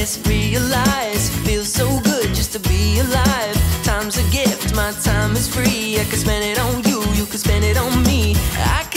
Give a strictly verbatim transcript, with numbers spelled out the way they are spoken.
just realize it feels so good just to be alive. Time's a gift, my time is free. I can spend it on you, you can spend it on me. I